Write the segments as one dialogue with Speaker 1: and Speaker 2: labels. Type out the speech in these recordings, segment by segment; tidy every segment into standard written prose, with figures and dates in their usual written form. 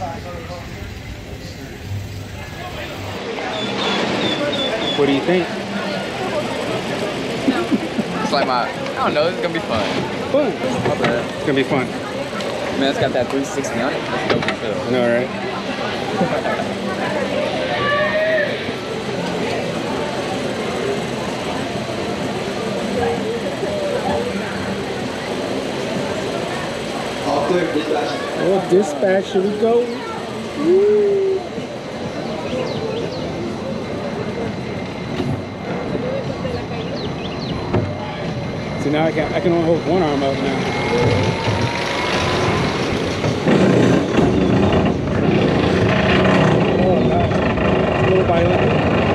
Speaker 1: What do you think?
Speaker 2: It's like I don't know, it's gonna be fun.
Speaker 1: Fun.
Speaker 2: Not bad.
Speaker 1: It's gonna be fun.
Speaker 2: Man, it's got that 360 on it. That's dope as hell.
Speaker 1: I know, right?
Speaker 3: All clear, dispatch.
Speaker 1: Oh, dispatch, here we go. Woo. So now I can only hold one arm up now. Oh god, it's a little violent.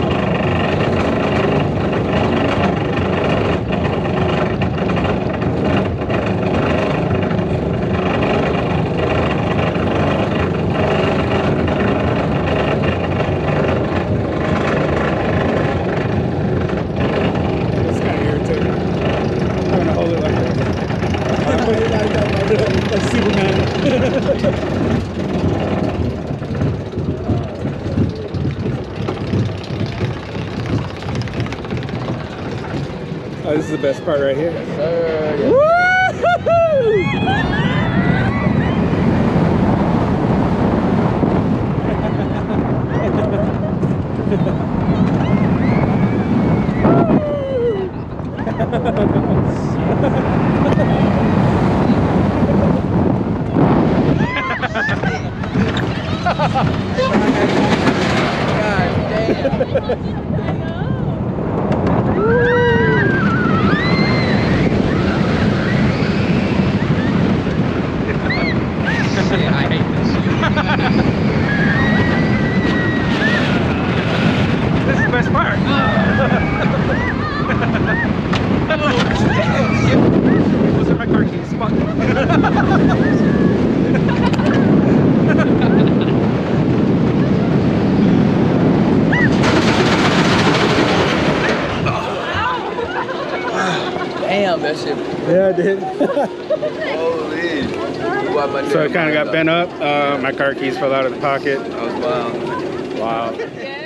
Speaker 1: Oh, this is the best part right here.
Speaker 2: Yes, sir. Yes. God damn. Shit, I hate this shit.
Speaker 1: This is the best part. Those are my car keys. Fuck.
Speaker 2: Damn, that shit.
Speaker 1: Yeah, I did.
Speaker 2: Holy.
Speaker 1: So I kind of got bent up. My car keys fell out of the pocket.
Speaker 2: That was wild.
Speaker 1: Wow.
Speaker 4: Yeah.